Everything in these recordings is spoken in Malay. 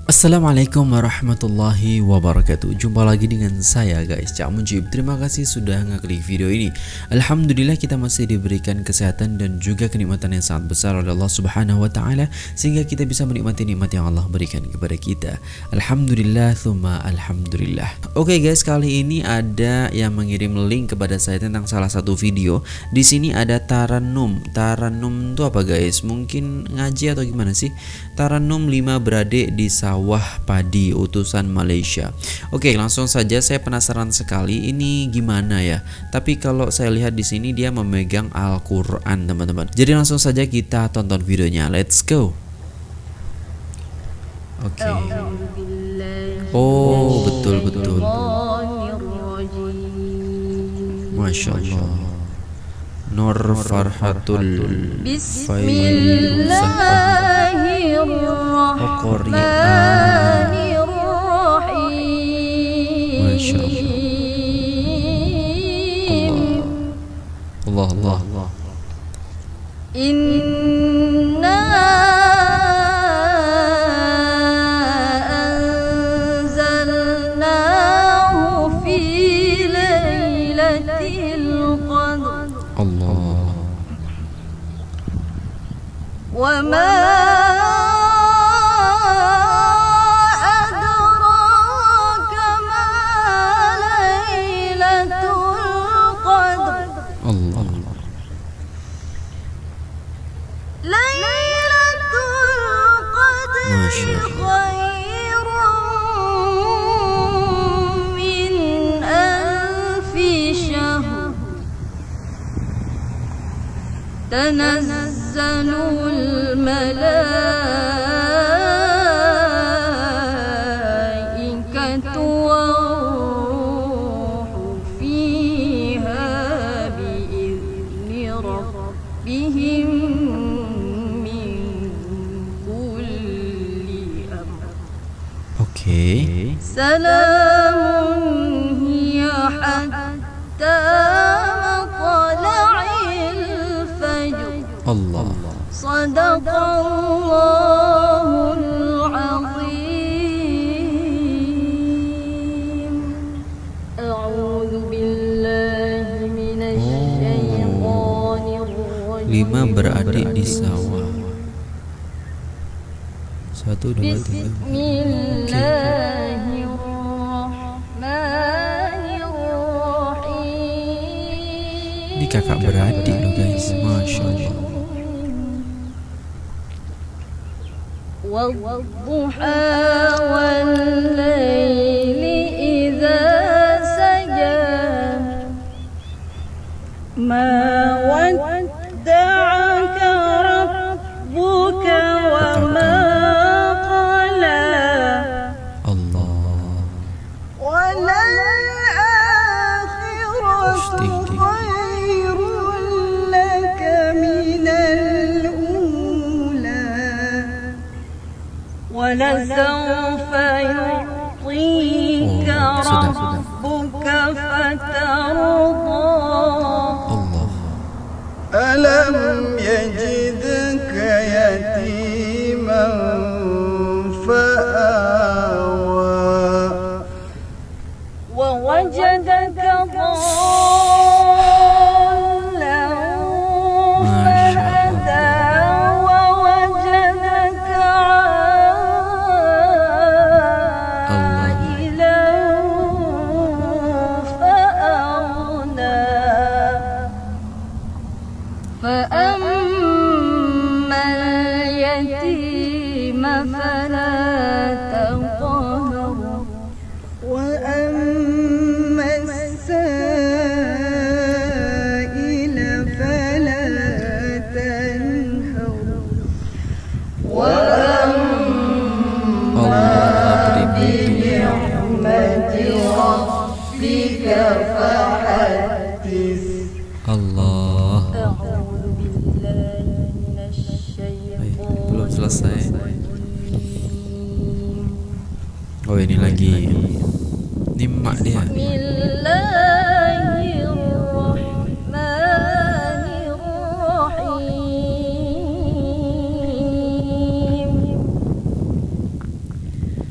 Assalamualaikum warahmatullahi wabarakatuh. Jumpa lagi dengan saya guys, Cak Mujib. Terima kasih sudah ngeklik video ini. Alhamdulillah kita masih diberikan kesehatan dan juga kenikmatan yang sangat besar oleh Allah Subhanahu wa taala sehingga kita bisa menikmati nikmat yang Allah berikan kepada kita. Alhamdulillah tsumma alhamdulillah. Oke guys, kali ini ada yang mengirim link kepada saya tentang salah satu video. Di sini ada Taranum. Taranum itu apa guys? Mungkin ngaji atau gimana sih? Taranum 5 beradik di sawah padi utusan Malaysia. Oke, langsung saja, saya penasaran sekali ini gimana ya. Tapi kalau saya lihat di sini dia memegang Al-Qur'an, teman-teman. Jadi langsung saja kita tonton videonya. Let's go. Oke. Oh, betul. Masya Allah. Nur Farhatul Bismillahirrahmanirrahim. Masya Allah. Allah. Inna anzalnahu fi lailatul qadr. Allah. Wa ma adraka ma lailatul qadr. Allah. Lailatul qadr khairun min alfi syahr. Tanazzalul malaikatu war-ruhu fiha bi'izni rabbihim min kulli amr. Oke. Salamun hiya hatta matla'il fajr. Allah. Sadaqallahul azim. A'udzu billahi minasy syaithanir rajim. 5 beradik di sawah. 1, 2, 3. Bismillahirrahmanirrahim. Ini kakak beradik loh guys. Masya Allah. Wadduha wal-laili idza saja. Ma wadda'aka rabbuka wa ma qala. Allah. Wal-akhiratu khairun laka minal ula. Walasawfa yu'tika rabbuka fatarda. Allah. ألم يجدك يتيما فآوى ووجدك ضالا فهدى ووجدك عائلا فأغنى. فأما اليتيم فلا تقهر وأما السائل فلا تنهر وأما بنعمة ربك فحدث. Allah. أعوذ بالله من الشيطان Belum selesai. الرجيم. Oh ini lagi. Ini mak dia. Bismillahirrahmanirrahim.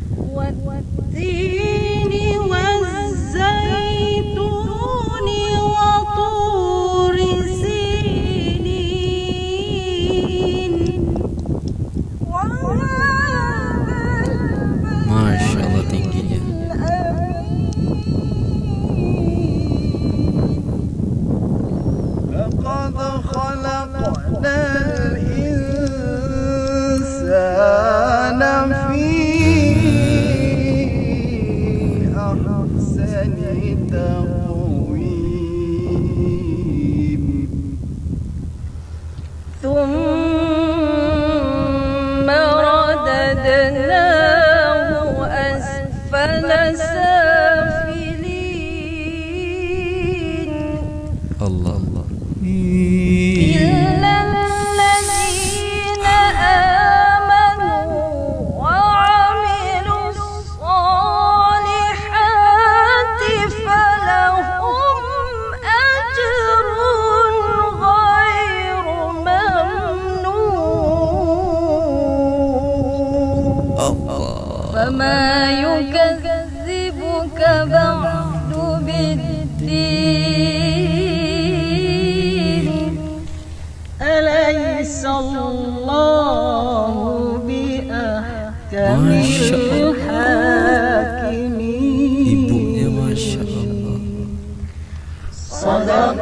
Masya Allah. الحاكمين Ibunya Masya Allah. صدق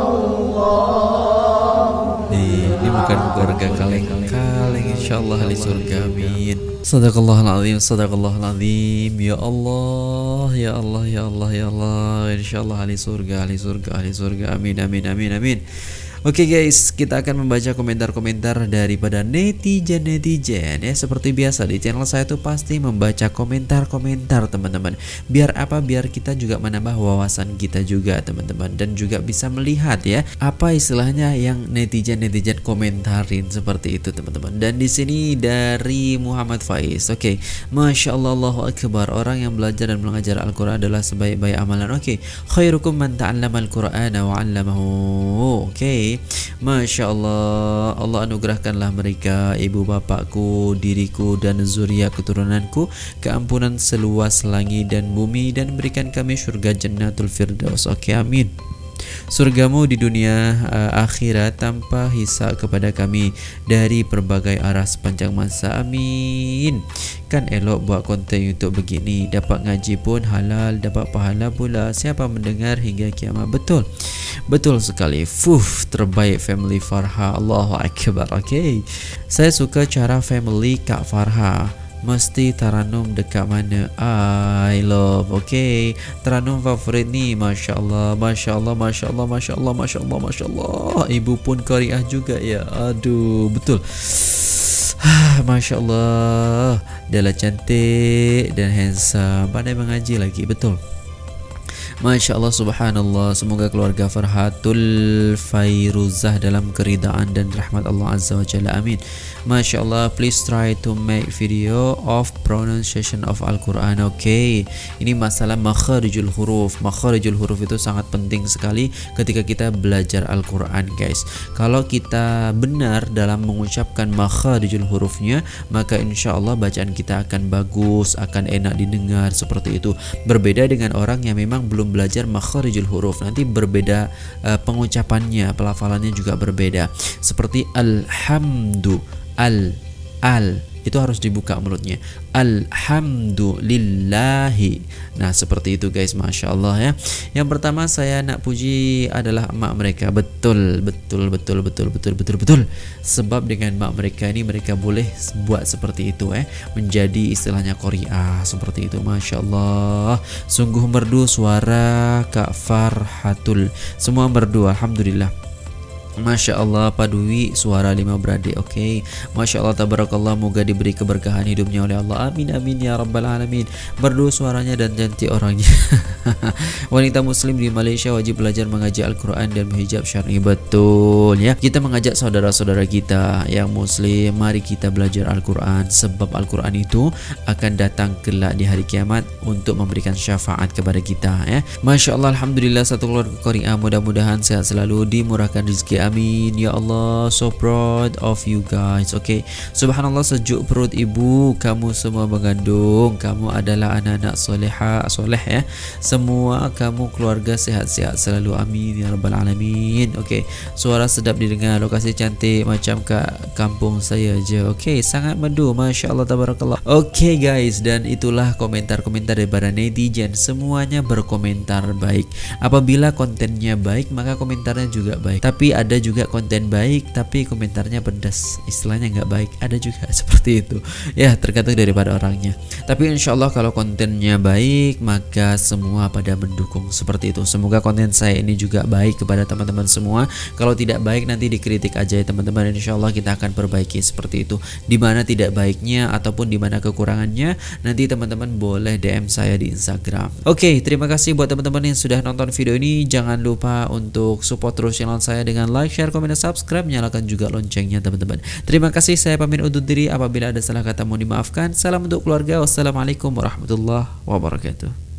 الله Ini bukan keluarga kaleng-kaleng, insyaallah ahli surga, amin. Sadaqallahul azim, sadaqallahul azim. Ya Allah, ya Allah, ya Allah, ya Allah. Insyaallah ahli surga, ahli surga, ahli surga. Amin, amin, amin, amin. Oke guys, kita akan membaca komentar-komentar daripada netizen ya. Seperti biasa di channel saya tuh pasti membaca komentar-komentar teman-teman. Biar apa? Biar kita juga menambah wawasan kita juga teman-teman, dan juga bisa melihat ya apa istilahnya yang netizen komentarin seperti itu teman-teman. Dan di sini dari Muhammad Faiz. Oke, Masya Allah, Allahu Akbar. Orang yang belajar dan mengajar Al-Quran adalah sebaik-baik amalan. Oke, khairukum man ta'allama Al-Qur'ana wa 'allamahu. Oke, Masya Allah. Allah anugerahkanlah mereka, ibu bapakku, diriku dan zuriat keturunanku, keampunan seluas langit dan bumi, dan berikan kami surga Jannatul Firdaus. Oke, amin. Surgamu di dunia akhirat tanpa hisab kepada kami dari berbagai arah sepanjang masa, amin. Kan elok buat konten YouTube begini, dapat ngaji pun halal, dapat pahala pula, siapa mendengar hingga kiamat. Betul, betul sekali. Terbaik family Farha, Allahu Akbar. Oke, saya suka cara family Kak Farha. Mesti taranum dekat mana? I love. Oke, taranum favorit nih. Masya Allah, Masya Allah, Masya Allah, Masya Allah, Masya Allah, Masya Allah. Ibu pun qari'ah juga ya. Aduh, betul. Masya Allah, dia cantik dan handsome, pandai mengaji lagi. Betul. Masya Allah, subhanallah. Semoga keluarga Farhatul Fairuzah dalam keridaan dan rahmat Allah Azza wa Jalla, amin. Masya Allah, please try to make video of pronunciation of Al-Quran. Oke, ini masalah makharijul huruf. Makharijul huruf itu sangat penting sekali ketika kita belajar Al-Quran guys. Kalau kita benar dalam mengucapkan makharijul hurufnya, maka insya Allah bacaan kita akan bagus, akan enak didengar seperti itu. Berbeda dengan orang yang memang belum belajar makharijul huruf, nanti berbeda pengucapannya, pelafalannya juga berbeda. Seperti alhamdu, al itu harus dibuka mulutnya, alhamdulillahi. Nah seperti itu guys, Masya Allah ya. Yang pertama saya nak puji adalah emak mereka. Betul. Sebab dengan emak mereka ini mereka boleh buat seperti itu menjadi istilahnya qari'ah seperti itu. Masya Allah, sungguh merdu suara Kak Farhatul. Semua merdu, alhamdulillah. Masya Allah, Padwi suara 5 beradik. Oke, Masya Allah, tabarakallah, moga diberi keberkahan hidupnya oleh Allah, amin amin ya rabbal alamin. Merdu suaranya dan cantik orangnya. Wanita muslim di Malaysia wajib belajar mengaji Al-Quran dan berhijab syar'i. Betul ya, kita mengajak saudara-saudara kita yang muslim, mari kita belajar Al-Quran, sebab Al-Quran itu akan datang kelak di hari kiamat untuk memberikan syafaat kepada kita ya. Masya Allah, alhamdulillah, satu keluarga qari'ah, mudah-mudahan sehat selalu, dimurahkan rezeki, amin ya Allah. So proud of you guys. Oke, subhanallah, sejuk perut ibu kamu semua mengandung. Kamu adalah anak-anak soleh ya. Semua kamu keluarga sehat-sehat selalu, amin ya rabbal alamin. Oke, suara sedap didengar, lokasi cantik macam kat kampung saya je. Oke, sangat merdu, Masya Allah, tabarakallah. Oke guys, dan itulah komentar-komentar daripada netizen. Semuanya berkomentar baik. Apabila kontennya baik, maka komentarnya juga baik. Tapi ada juga konten baik tapi komentarnya pedas, istilahnya nggak baik, ada juga seperti itu ya, tergantung daripada orangnya. Tapi insya Allah kalau kontennya baik maka semua pada mendukung seperti itu. Semoga konten saya ini juga baik kepada teman-teman semua. Kalau tidak baik nanti dikritik aja ya teman-teman, insya Allah kita akan perbaiki seperti itu. Dimana tidak baiknya ataupun dimana kekurangannya, nanti teman-teman boleh DM saya di Instagram. Oke, terima kasih buat teman-teman yang sudah nonton video ini. Jangan lupa untuk support terus channel saya dengan like, share, komen, dan subscribe. Nyalakan juga loncengnya teman-teman. Terima kasih, saya pamit undur diri. Apabila ada salah kata mohon dimaafkan. Salam untuk keluarga. Wassalamualaikum warahmatullahi wabarakatuh.